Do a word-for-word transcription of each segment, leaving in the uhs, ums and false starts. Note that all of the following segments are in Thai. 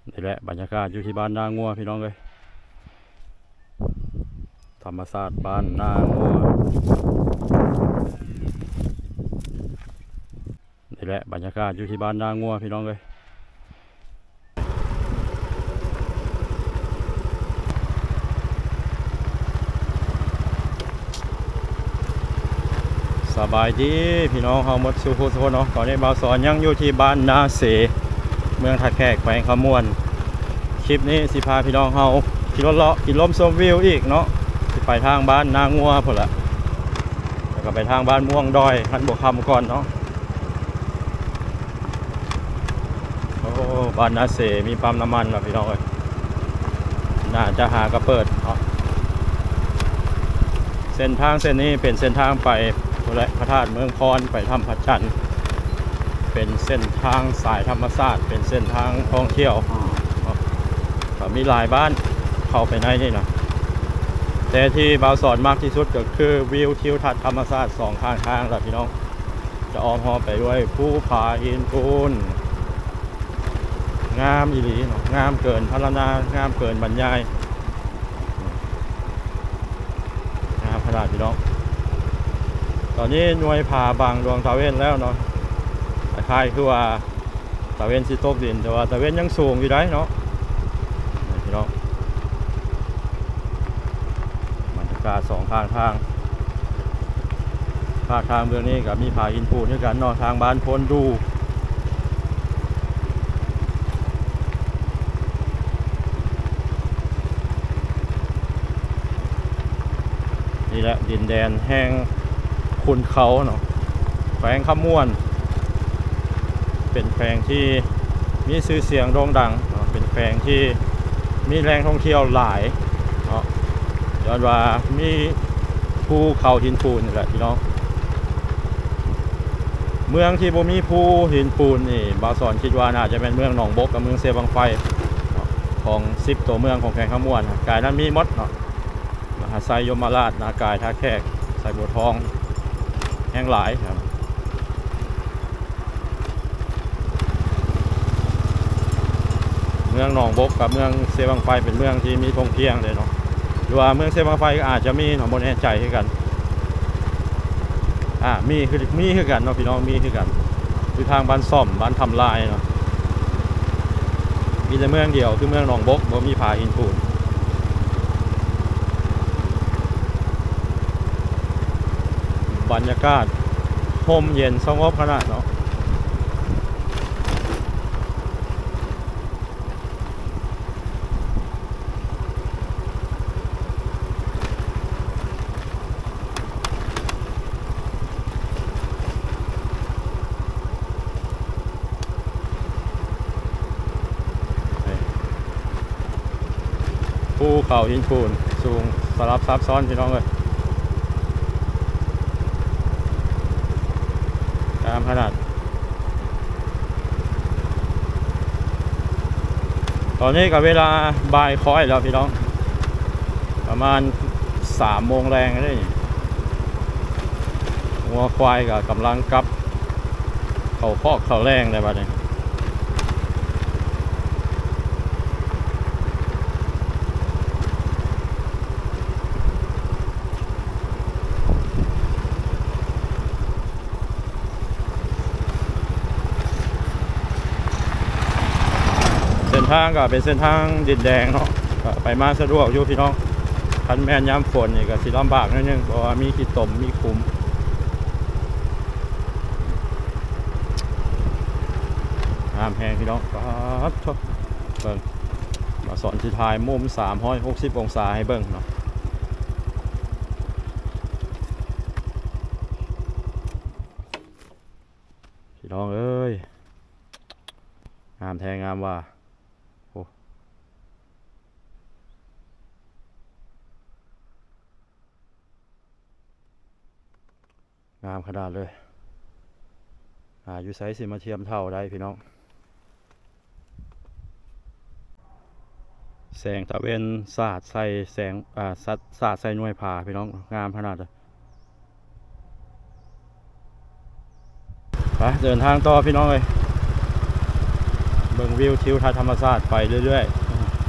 นี่แหละบรรยากาศอยู่ที่บ้านนางัวพี่น้องเลยธรรมศาสตร์บ้านนางัวนี่แหละบรรยากาศอยู่ที่บ้านนางัวพี่น้องเลยสบายดีพี่น้องเฮาหมดสู่ทุกคนเนาะตอนนี้บ่าวสอนยังอยู่ที่บ้านนาเสเมืองท่าแขกแขวงขมวนคลิปนี้สิพาพี่น้องเฮาขี่รถเลาะขี่ลมชมวิวอีกเนาะสิไปทางบ้านนางัวพุ่นละแล้วก็ไปทางบ้านม่วงดอยหันบวกคำก่อนเนาะโอ้บ้านนาเสมีปั๊มน้ำมันนะพี่น้องเลยน่าจะหากระเปิดเนาะเส้นทางเส้นนี้เป็นเส้นทางไปพระธาตุเมืองคอนไปถ้ำพระจันทร์เป็นเส้นทางสายธรรมศาสตร์เป็นเส้นทางท่องเที่ยวมีหลายบ้านเข้าไปในนี่นะแต่ที่บ่าวสอนมากที่สุดก็คือวิวทิวทัศน์ธรรมศาสตร์สองข้างทางแหละพี่น้องจะอ้อมหอไปด้วยภูผาหินปูนงามอีหลีเนาะงามเกินพรรณนางามเกินบรรยายงามขนาดพี่น้องตอนนี้หน่วยผ่าบางดวงตะเวนแล้วเนาะคล้ายคือว่าตะเวนสิตกดินแต่ว่าตะเวนยังสูงอยู่ได้เนาะพี่น้องบรรยากาศสองข้างทางภาคทางเมืองนี้กับมีผาหินปูนด้วยกันเนาะทางบ้านพ้นดูนี่แหละดินแดนแห้งคุณเขาเนาะแขวงขมวนเป็นแขวงที่มีชื่อเสียงโด่งดังเนาะเป็นแขวงที่มีแหล่งท่องเที่ยวหลายเนาะย้อนว่ามีภูเขาหินปูนนี่แหละพี่น้องเมืองที่บ่มีภูหินปูนนี่บ่าวสอนคิดว่าน่าจะเป็นเมืองหนองบกกับเมืองเซบังไฟของสิบตัวเมืองของแขวงขมวนกายนั้นมีมดเนาะมหาไซยมราชนากายท่าแขกไซบัวทองแห่งหลายครับเมืองหนองบกกับเมืองเซบังไฟเป็นเมืองที่มีท่องเที่ยวเลยเนาะหรือว่าเมืองเซบังไฟก็อาจจะมีหนองบนแห่ใจให้กันอ่ามีคือมีคือกันเนาะพี่น้องมีคือกันคือทางบ้านซ่อมบ้านทำลายเนาะมีแต่เมืองเดียวคือเมืองหนองบกบ่มีผาหินปูนบรรยากาศร่มเย็นสงบขนาดเนาะภูเขาหินปูนสูงสลับซับซ้อนพี่น้องเลยตามขนาดตอนนี้กับเวลาบ่ายค่อยแล้วพี่น้องประมาณสามโมงแรงนี่วัวควายกับกำลังกับเขาคอกเขาแรงเลยบ้านี้เส้นทางก็เป็นเส้นทางดินแดงเนาะไปมาสะดวกอยู่พี่น้องคันแม่นย้ำฝนนี่ก็สิลำบากนิดนึงเพราะว่ามีขี้ตมมีคุ้มน้ำแห้งพี่น้องครับชอบเบิ่งมาสอนที่ทายมุมสามร้อยหกสิบองศาให้เบิ่งเนาะพี่น้องเอ้ยงามแทงงามว่าโอ้งามขนาดเลยอ่าอยู่ไซส์สิมาเทียมเท่าได้พี่น้องแสงตะเวนสาดใส่แสงอ่าสัดสาดใส่หน่วยผาพี่น้องงามขนาดเลยไปเดินทางต่อพี่น้องเลยบิ่งวิวทิวทัศน์ธรรมชาติไปเรื่อยๆ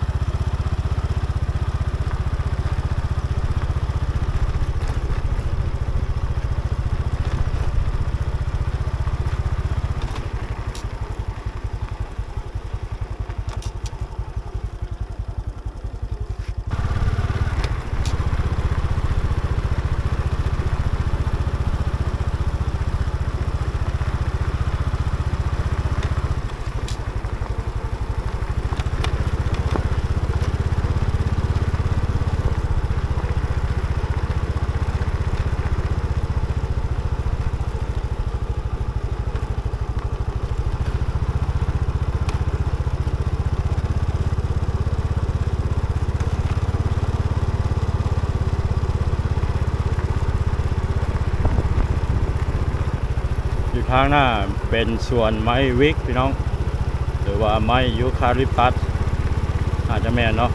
ทางหน้าเป็นสวนไม้วิกพี่น้องหรือว่าไม้ยูคาลิปตัสอาจจะแม่นเนาะ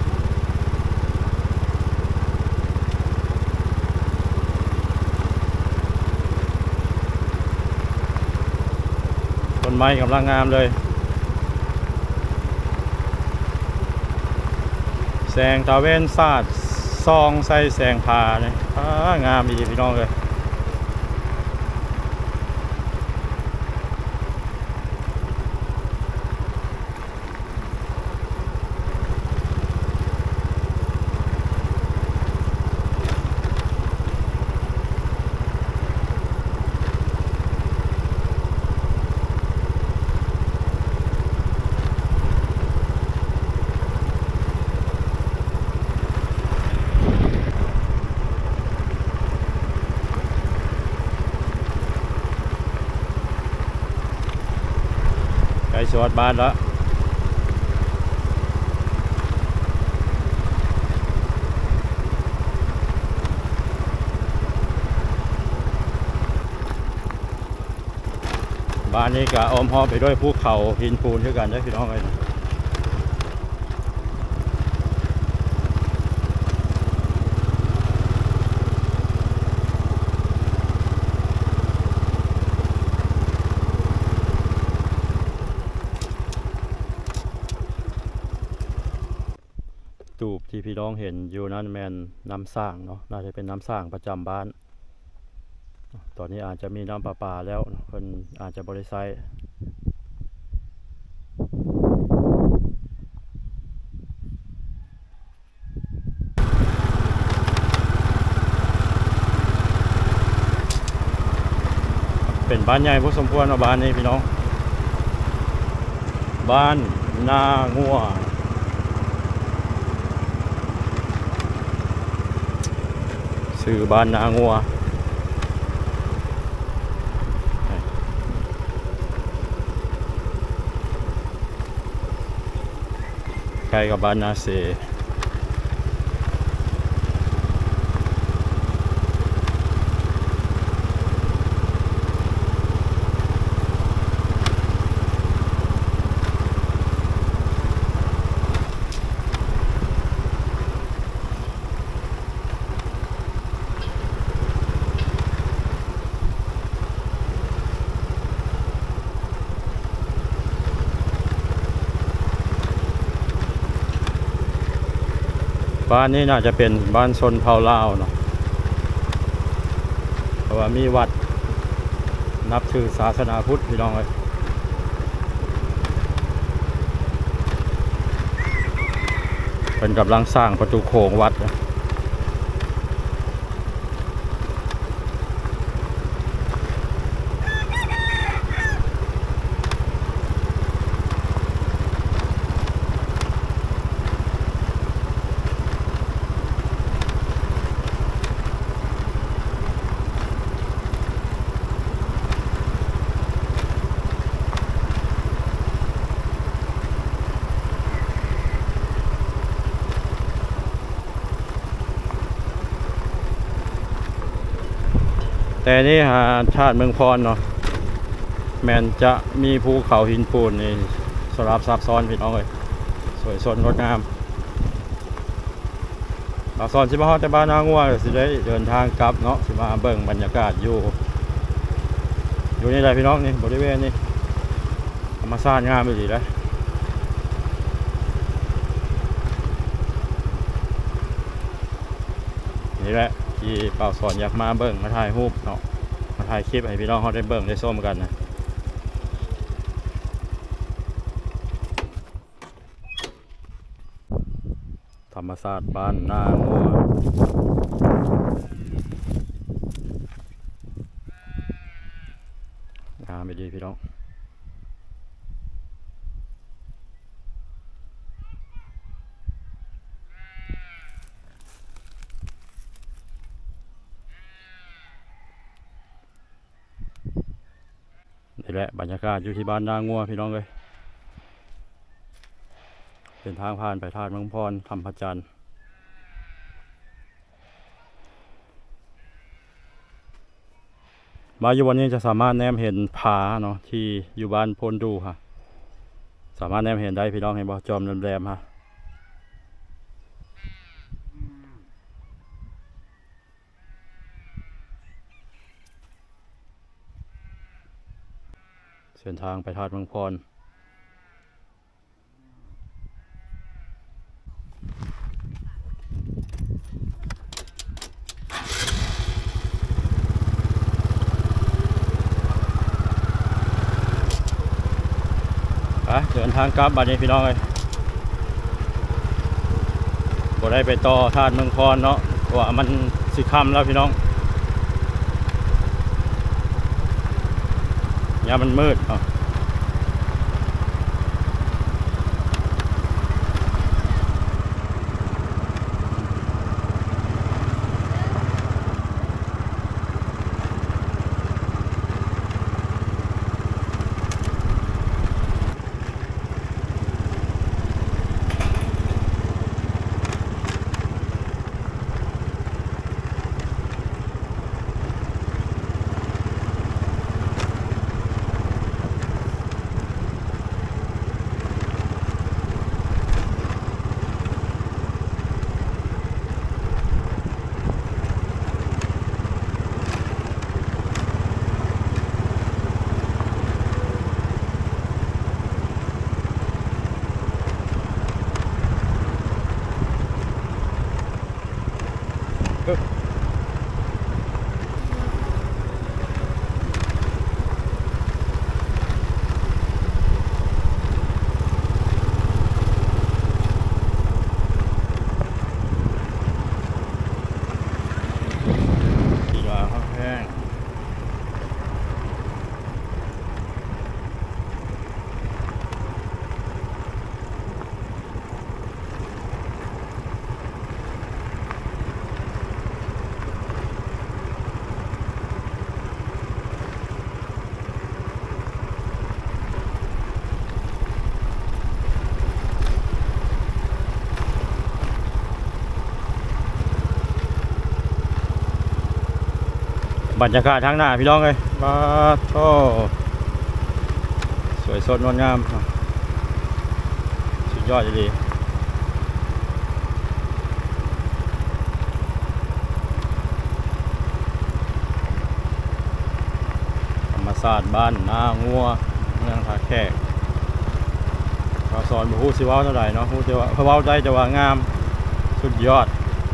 ต้นไม้กำลังงามเลยแสงตะเวนสาดซองใส่แสงพาเนี่ยงามดีพี่น้องเลยใกล้สวัสดิ์บ้านแล้วบ้านนี้ก็อ้อมห้อมไปด้วยภูเขาหินปูนด้วยกันได้พี่น้องเลยตูบที่พี่น้องเห็นอยู่นั้นแมนน้ำสร้างเนาะน่าจะเป็นน้ำสร้างประจำบ้านตอนนี้อาจจะมีน้ำประปาแล้วคนอาจจะบริไซเป็นบ้านใหญ่พอสมควรเนาะบ้านนี้พี่น้องบ้านนางัวชื่อบ้านนางัวใกล้กับบ้านนาเสบ้านนี้น่าจะเป็นบ้านชนเผ่าลาวเนาะเพราะว่ามีวัดนับถือศาสนาพุทธพี่น้องเลยเป็นกำลังสร้างประตูโค้งวัดแต่นี่หาชาติเมืองพรเนาะแมนจะมีภูเขาหินปูนนี่สลับซับซ้อนพี่น้องเลยสวยสดงดงามซับซ้อนสิมาฮอดแต่บ้านนางัวสิได้เดินทางกลับเนาะสิมาเบิ่งบรรยากาศอยู่อยู่นี่แหละพี่น้องนี่บริเวณนี้ธรรมชาติงามไปดีเลยนี่แหละที่เป่าสอนอยากมาเบิ่งมาถ่ายรูปเนาะมาถ่ายคลิปให้พี่น้องเขาได้เบิ่งได้ชมกันนะธรรมศาสตร์บ้านนางัวงามไปดีพี่น้องนี่แหละบรรยากาศอยู่ที่บ้านนางัวพี่น้องเลยเป็นทางผ่านไปทาดเมืองพรทำพระจันทร์มาอยู่วันนี้จะสามารถแนมเห็นผาเนาะที่อยู่บ้านพลดูค่ะสามารถแนมเห็นได้พี่น้องเห็นบ่จอมแหลมๆค่ะเส้นทางไปทาดเมืองพรเดินทางกลับบัดนี้พี่น้องเลยบ่ได้ไปต่อทาดเมืองพรเนาะเพราะว่ามันสิค่ำแล้วพี่น้องยามมันมืดเนาะบรรยากาศทางหน้าพี่น้องเลยว้าโธ่สวยสดงดงามสุดยอดเลยธรรมศาสตร์บ้านนางัวเมืองท่าแขกเราสอนบุฮูสิว้าเท่าไหร่เนาะฮูจะว่าเว้าได้จะว่างามสุดยอด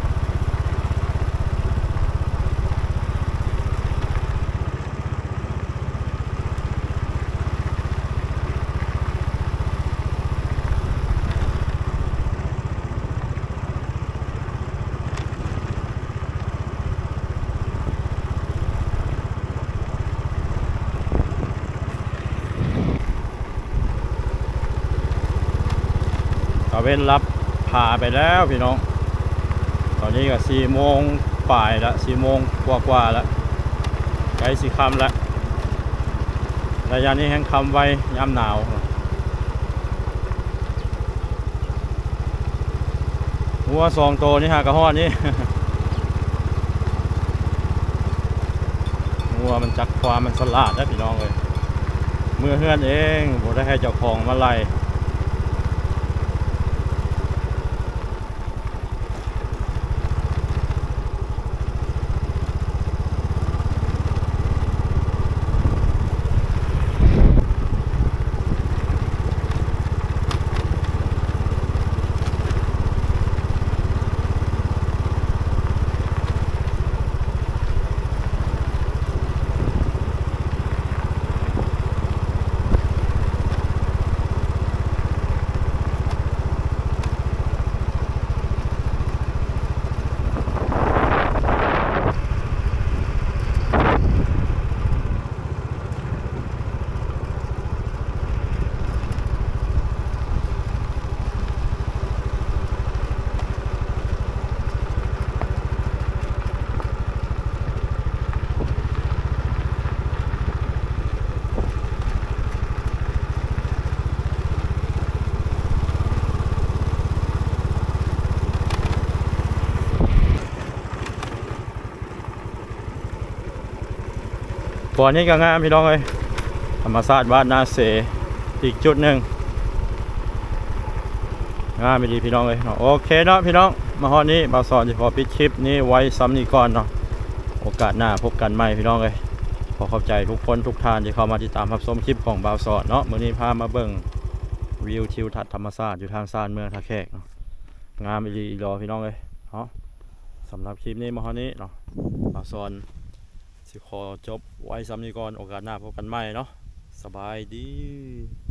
เว้นรับพาไปแล้วพี่น้องตอนนี้ก็สี่โมงป่ายละสี่โมงกว่าๆแล้วใกล้สีค่ำแล้วระยะนี้แห้งค่ำไว้ย่ำหนาวหัวสองโตนี่ฮะกระห้อนนี่ หัวมันจักความมันสลาดนะพี่น้องเลยเมื่อเฮือนเองผมได้ให้เจ้าของมาไล่บ่อนี้ก็งามพี่น้องเอ้ยธรรมศาสตร์บ้านนาเสอีกจุดหนึ่งงามไม่ดีพี่น้องเลยโอเคเนาะพี่น้องมาฮอดนี้บ่าวสอนจะขอปิดคลิปนี้ไว้ซ้ำนี้ก่อนเนาะโอกาสหน้าพบกันใหม่พี่น้องเลยขอขอบใจทุกคนทุกท่านที่เข้ามาติดตามรับชมคลิปของบ่าวสอนเนาะมื้อนี้พามาเบิ่งวิวทิวทัศน์ธรรมชาติอยู่ทางซานเมืองท่าแขกเนาะงามไม่ดีอีกรอพี่น้องเลยเนาะสำหรับคลิปนี้มาฮอดนี้เนาะบ่าวสอนสิขอจบไว้ซ้ำนี้ก่อนโอกาสหน้าพบกันใหม่เนาะสบายดี